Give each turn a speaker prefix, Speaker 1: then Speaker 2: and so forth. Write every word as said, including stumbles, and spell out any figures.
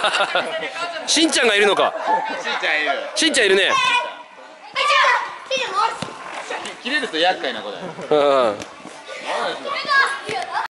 Speaker 1: しんちゃんがいるのか。
Speaker 2: しんちゃんいる。
Speaker 1: しんちゃんいるね。
Speaker 2: 切れると厄介な子だよ。
Speaker 1: うん。